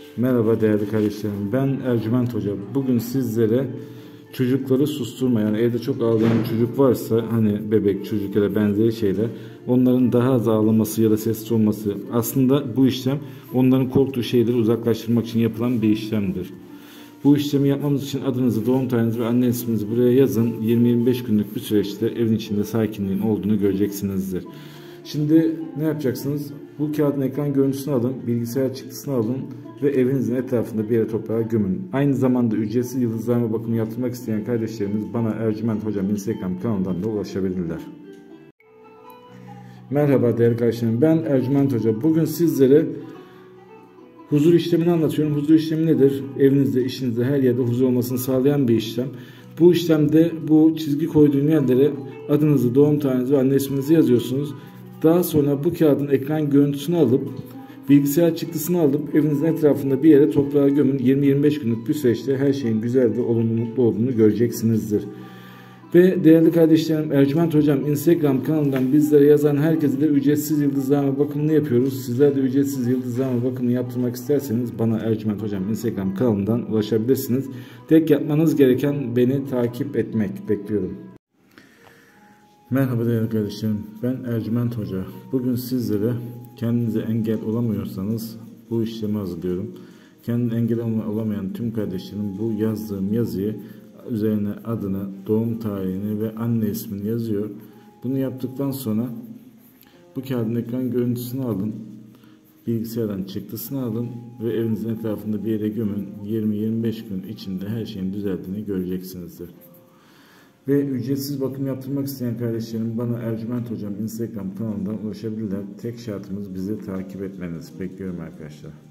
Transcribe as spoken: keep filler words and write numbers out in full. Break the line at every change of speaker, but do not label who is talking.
Merhaba değerli kardeşlerim. Ben Ercüment Hoca. Bugün sizlere çocukları susturma, yani evde çok ağlayan çocuk varsa, hani bebek, çocuk ya da benzeri şeyler, onların daha az ağlaması ya da sessiz olması, aslında bu işlem onların korktuğu şeyleri uzaklaştırmak için yapılan bir işlemdir. Bu işlemi yapmamız için adınızı, doğum tarihinizi ve anne isminizi buraya yazın. yirmi yirmi beş günlük bir süreçte evin içinde sakinliğin olduğunu göreceksinizdir. Şimdi ne yapacaksınız? Bu kağıdın ekran görüntüsünü alın, bilgisayar çıktısını alın ve evinizin etrafında bir yere toprağa gömün. Aynı zamanda ücretsiz yıldızlarma bakımı yaptırmak isteyen kardeşlerimiz bana Ercüment Hocam Instagram kanalından da ulaşabilirler. Merhaba değerli kardeşlerim, ben Ercüment Hoca. Bugün sizlere huzur işlemini anlatıyorum. Huzur işlemi nedir? Evinizde, işinizde, her yerde huzur olmasını sağlayan bir işlem. Bu işlemde bu çizgi koyduğum yerlere adınızı, doğum tarihinizi ve anne isminizi yazıyorsunuz. Daha sonra bu kağıdın ekran görüntüsünü alıp bilgisayar çıktısını alıp evinizin etrafında bir yere toprağa gömün. yirmi yirmi beş günlük bir süreçte her şeyin güzel ve olumlu, mutlu olduğunu göreceksinizdir. Ve değerli kardeşlerim, Ercüment Hocam Instagram kanalından bizlere yazan herkese de ücretsiz yıldızlama bakımını yapıyoruz. Sizler de ücretsiz yıldızlama bakımını yaptırmak isterseniz bana Ercüment Hocam Instagram kanalından ulaşabilirsiniz. Tek yapmanız gereken beni takip etmek. Bekliyorum. Merhaba değerli kardeşlerim, ben Ercüment Hoca. Bugün sizlere kendinize engel olamıyorsanız bu işlemi hazırlıyorum. Kendine engel olamayan tüm kardeşlerim bu yazdığım yazıyı üzerine adını, doğum tarihini ve anne ismini yazıyor. Bunu yaptıktan sonra bu kağıdın ekran görüntüsünü alın, bilgisayardan çıktısını alın ve evinizin etrafında bir yere gömün. yirmi yirmi beş gün içinde her şeyin düzeldiğini göreceksinizdir. Ve ücretsiz bakım yaptırmak isteyen kardeşlerim bana Ercüment Hocam Instagram kanalından ulaşabilirler. Tek şartımız bizi takip etmeniz. Bekliyorum arkadaşlar.